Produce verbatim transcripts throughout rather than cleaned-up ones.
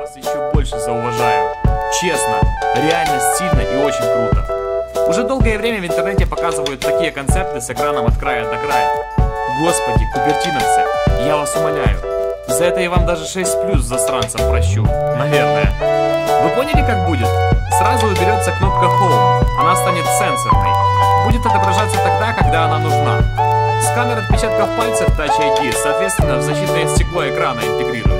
вас еще больше зауважаю. Честно, реально стильно и очень круто. Уже долгое время в интернете показывают такие концепты с экраном от края до края. Господи, купертиновцы, я вас умоляю. За это я вам даже шесть плюс засранцам прощу. Наверное. Вы поняли, как будет? Сразу уберется кнопка Home. Она станет сенсорной. Будет отображаться тогда, когда она нужна. Сканер отпечатков пальцев Touch ай ди, соответственно, в защитное стекло экрана интегрирует.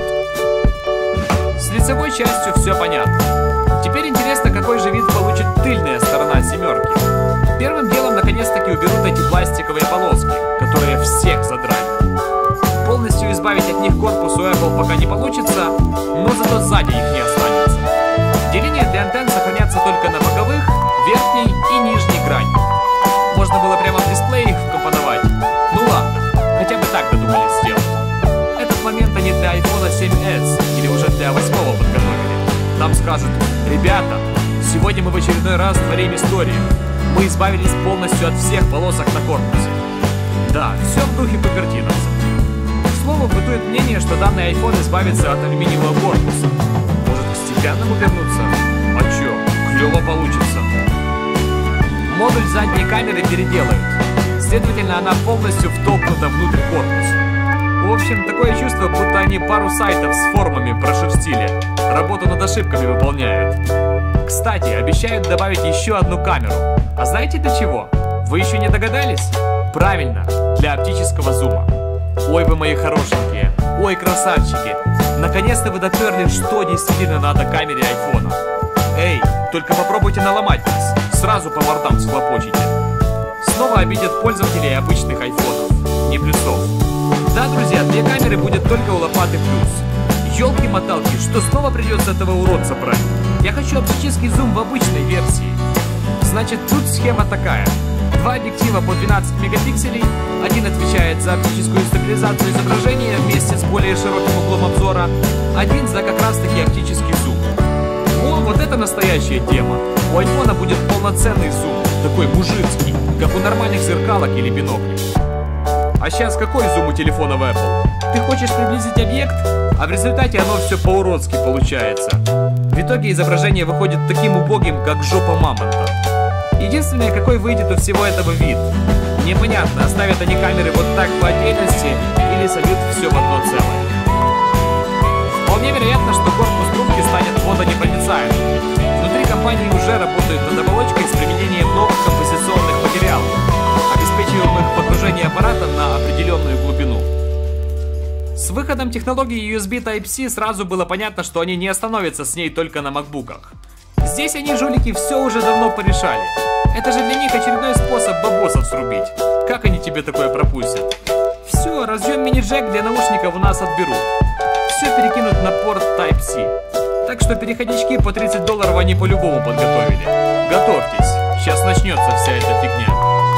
С лицевой частью все понятно. Теперь интересно, какой же вид получит тыльная сторона семерки. Первым делом, наконец-таки, уберут эти пластиковые полоски, которые всех задрали. Полностью избавить от них корпус у Apple пока не получится, но зато сзади их не останется. Деление для антенн сохранятся только на боковых, верхней и нижней грани. Можно было прямо в дисплее их вкомпоновать. Ну ладно, хотя бы так додумались сделать. Этот момент они для айфон семь эс или уже для восьмого подготовили. Там скажут: ребята, сегодня мы в очередной раз творим историю. Мы избавились полностью от всех полосок на корпусе. Да, все в духе купертиновцев. К слову, бытует мнение, что данный iPhone избавится от алюминиевого корпуса. Может, к стеклянному вернуться? А чё, клёво получится. Модуль задней камеры переделают. Следовательно, она полностью втолкнута внутрь корпуса. В общем, такое чувство, будто они пару сайтов с формами прошерстили. Работу над ошибками выполняют. Кстати, обещают добавить еще одну камеру. А знаете для чего? Вы еще не догадались? Правильно, для оптического зума. Ой, вы мои хорошенькие, ой, красавчики. Наконец-то вы доперли, что действительно надо камере айфона. Эй, только попробуйте наломать нас, сразу по мордам схлопочите. Снова обидят пользователей обычных айфонов, не плюсов. Да, друзья, две камеры будет только у лопаты плюс. Ёлки-моталки, что снова придется этого уродца брать? Я хочу оптический зум в обычной версии. Значит, тут схема такая. Два объектива по двенадцать мегапикселей. Один отвечает за оптическую стабилизацию изображения вместе с более широким углом обзора. Один за как раз таки оптический зум. О, вот это настоящая тема. У айфона будет полноценный зум, такой мужицкий, как у нормальных зеркалок или биноклей. А сейчас какой зум у телефона в Apple? Ты хочешь приблизить объект, а в результате оно все по-уродски получается. В итоге изображение выходит таким убогим, как жопа мамонта. Единственное, какой выйдет у всего этого вид. Непонятно, оставят они камеры вот так по отдельности или сольют все в одно целое. Вполне вероятно, что корпус трубки станет водонепроницаемым. Внутри компании уже работают над оболочкой с применением новых композиционных материалов, обеспечиваемых погружение аппарата на определенную глубину. С выходом технологии ю эс би Type-C сразу было понятно, что они не остановятся с ней только на макбуках. Здесь они, жулики, все уже давно порешали. Это же для них очередной способ бабосов срубить. Как они тебе такое пропустят? Все, разъем мини-джек для наушников у нас отберут. Все перекинут на порт Type-C. Так что переходнички по тридцать долларов они по-любому подготовили. Готовьтесь, сейчас начнется вся эта фигня.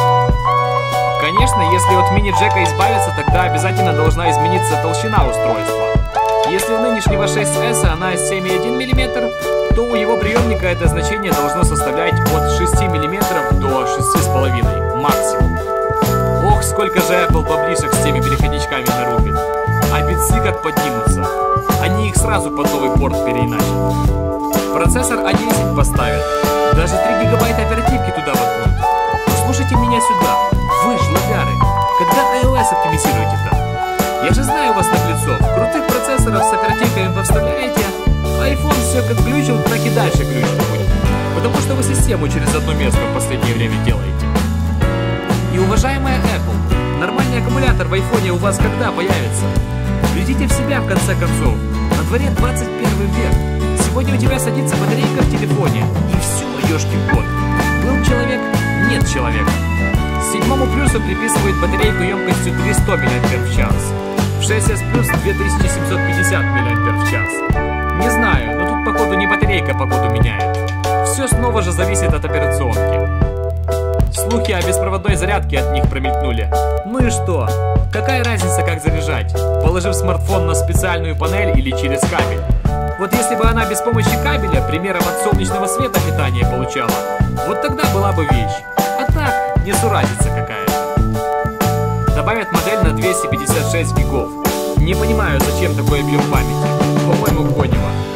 Конечно, если от мини-джека избавиться, тогда обязательно должна измениться толщина устройства. Если у нынешнего шесть эс она семь и один миллиметр, то у его приемника это значение должно составлять от шести миллиметров до шести с половиной максимум. Ох, сколько же Apple баблишек с теми переходничками нарубит. А битсы как поднимутся. Они их сразу под новый порт переиначат. Процессор а десять поставят. Даже три гигабайта оперативки туда воткнут. Слушайте меня сюда. Вы, жлобяры, когда iOS оптимизируете-то? Я же знаю вас наглецов. Крутых процессоров с оперативками повставляете, а iPhone все как глючил, так и дальше глючить будет. Потому что вы систему через одно место в последнее время делаете. И уважаемая Apple, нормальный аккумулятор в iPhone у вас когда появится? Глядите в себя в конце концов. На дворе двадцать первый век. Сегодня у тебя садится батарейка в телефоне, и все, ешкин-кот. Был человек, нет человека. Седьмому плюсу приписывают батарейку емкостью триста миллиампер в час. В шесть эс плюс две тысячи семьсот пятьдесят миллиампер в час. Не знаю, но тут походу не батарейка погоду меняет. Все снова же зависит от операционки. Слухи о беспроводной зарядке от них промелькнули. Ну и что? Какая разница, как заряжать? Положив смартфон на специальную панель или через кабель? Вот если бы она без помощи кабеля, примером от солнечного света питание получала, вот тогда была бы вещь. А так, несуразица какая-то. Добавят модель на двести пятьдесят шесть гигов. Не понимаю, зачем такой объем памяти. По-моему, гонево.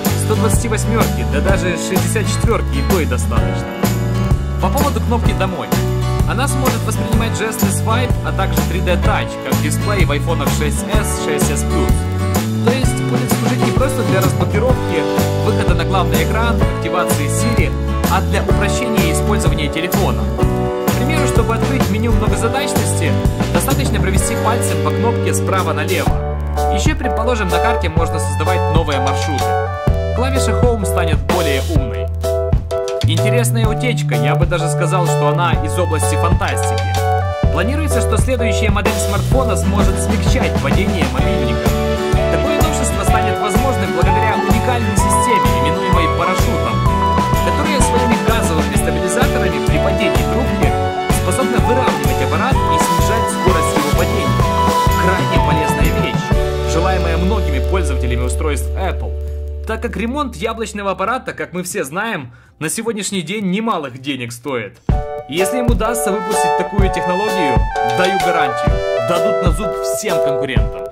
двадцать восемь, да даже шестьдесят четыре и то и достаточно. По поводу кнопки «Домой». Она сможет воспринимать жесты Swipe, а также три дэ Touch, как дисплей в айфонах шесть эс, шесть эс плюс. То есть будет служить не просто для разблокировки, выхода на главный экран, активации Siri, а для упрощения использования телефона. К примеру, чтобы открыть меню многозадачности, достаточно провести пальцем по кнопке справа налево. Еще, предположим, на карте можно создавать новые маршруты. Клавиша Home станет более умной. Интересная утечка, я бы даже сказал, что она из области фантастики. Планируется, что следующая модель смартфона сможет смягчать падение мобильника. Такое новшество станет возможным благодаря уникальной системе, именуемой парашютом, которая своими газовыми стабилизаторами при падении трубки способна выравнивать аппарат и снижать скорость его падения. Крайне полезная вещь, желаемая многими пользователями устройств Apple, так как ремонт яблочного аппарата, как мы все знаем, на сегодняшний день немалых денег стоит. И если им удастся выпустить такую технологию, даю гарантию, дадут на зуб всем конкурентам.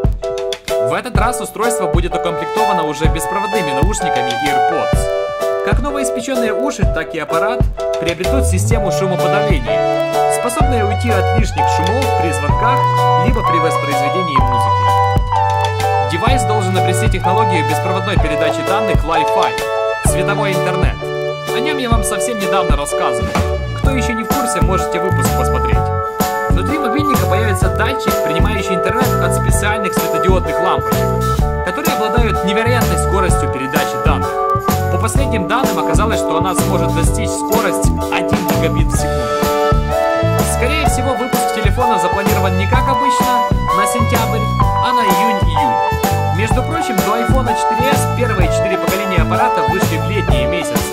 В этот раз устройство будет укомплектовано уже беспроводными наушниками AirPods. Как новоиспеченные уши, так и аппарат приобретут систему шумоподавления, способная уйти от лишних шумов при звонках, либо при воспроизведении музыки. Девайс должен обрести технологию беспроводной передачи данных Wi-Fi, световой интернет. О нем я вам совсем недавно рассказывал. Кто еще не в курсе, можете выпуск посмотреть. Внутри мобильника появится датчик, принимающий интернет от специальных светодиодных лампочек, которые обладают невероятной скоростью передачи данных. По последним данным оказалось, что она сможет достичь скорость один гигабит в секунду. Скорее всего, выпуск телефона запланирован не как обычно на сентябрь, а на июнь-июль. Между прочим, до айфона четыре эс первые четыре поколения аппарата вышли в летние месяцы.